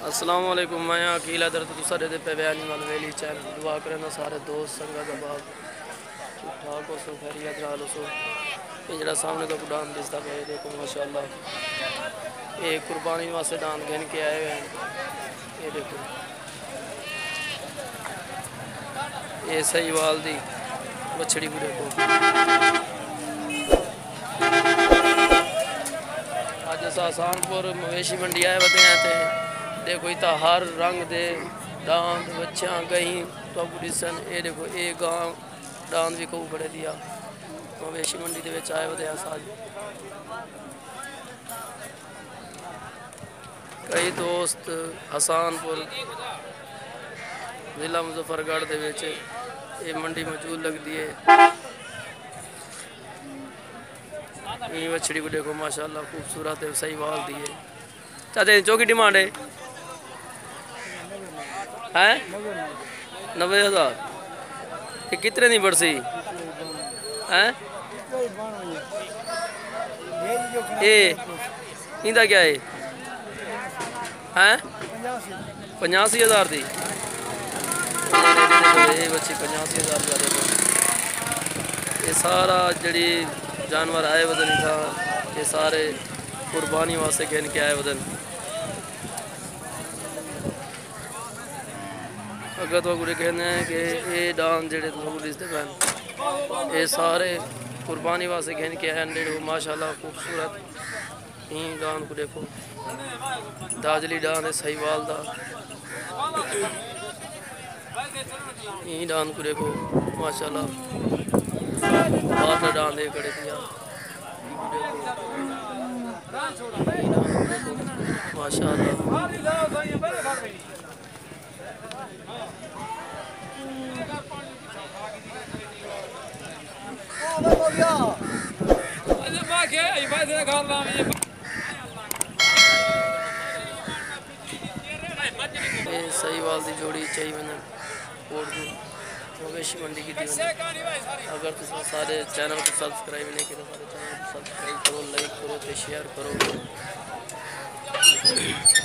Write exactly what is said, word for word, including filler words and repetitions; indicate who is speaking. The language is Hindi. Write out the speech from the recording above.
Speaker 1: अस्सलाम वालेकुम। मैं अकील दर तुसारे दे पे बयानी वाल वेली चैनल दुआ करना सारे दोस्त संगत अहबाब ठीक ठाक हो सो खैरियत नाल हो सो। ये जरा सामने तो डांस दिसता पे देखो माशाअल्लाह ये कुर्बानी वास्ते डांस गिन के आए हुए हैं। ये देखो ये सही वाल दी बछड़ी को देखो। अज अस आसानपुर मवेशी मंडी आए बते हैं ते देखो इतना हर रंग दे डांद बच्चा गई तो डिसन। ये देखो ये गांव डांद भी खूब बड़े दिया मवेशी मंडी के आए बते हैं साज। कई दोस्त हसानपुर जिला मुजफ्फरगढ़ दे विच ये मंडी मौजूद लगती है। ये मछली को देखो माशाल्लाह खूबसूरत है सही वाल दी है। चाचा चौकी डिमांड है हैं नब्बे हज़ार। ये कितने दी बरसी हैं ये इंदा क्या है हैं पचासी हज़ार दी। ये बच्ची पचासी हज़ार का देखो। ये सारा जड़ी जानवर आए वजन था ये सारे कुर्बानी वास्ते गिन के आए वजन। अगर तो गुरे कहने हैं कि ये डांस जड़े तो दिसते पैन ये सारे कुर्बानी वास्ते गिन के आए जेड़े माशाल्लाह खूबसूरत ही डांस को देखो। दाजली डांस है सही वाल दा ही डांस को देखो माशाल्लाह बात डांस दे कड़े दिया माशाल्लाह। ये सही वाल दी जोड़ी चाहिए मैंने मवेशी मंडी की थी। अगर तुम सारे चैनल को सब्सक्राइब नहीं किया सारे चैनल को सब्सक्राइब करो लाइक करो तो शेयर करो।